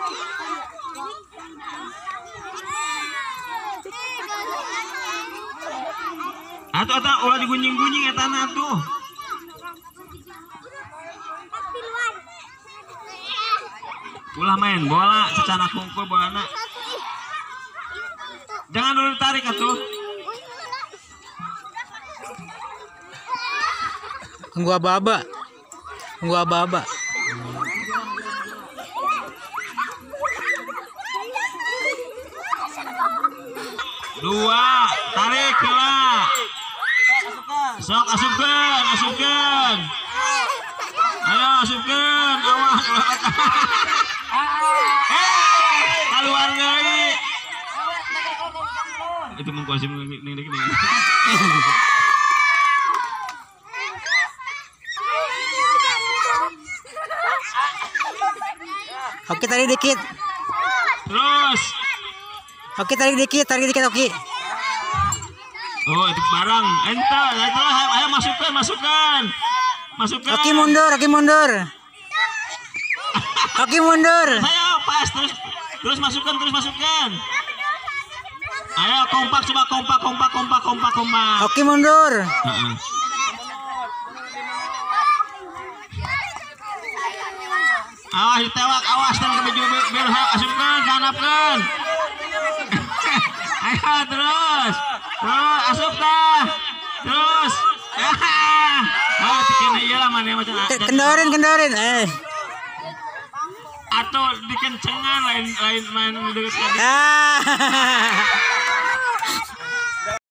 Atau ulah digunjing-gunjing ya tanah tuh. Ulah main bola secara kungkul bolana. Jangan dulu tarik atuh. Tunggu aba-aba. Tunggu aba-aba. Dua, tarik lah. Sok asupkeun. Ayo asupkeun, awas. Keluar deui. Itu mengkuasai ning. Oke, tarik dikit. Terus. Oke, tarik dikit, oke. Oh, itu barang. Entar, ayo masukkan. Oke, mundur. Oke, mundur. Ayo, pas terus masukkan. Ayo kompak, coba kompak. Oke, mundur. Awas ditewak, awas dan ke baju biru asupkan, ganapkan. Ayo terus asupkan. Terus. Oh, dikena ieu lah maneh macam. Kendorin. Atau dikencengan lain main deket tadi.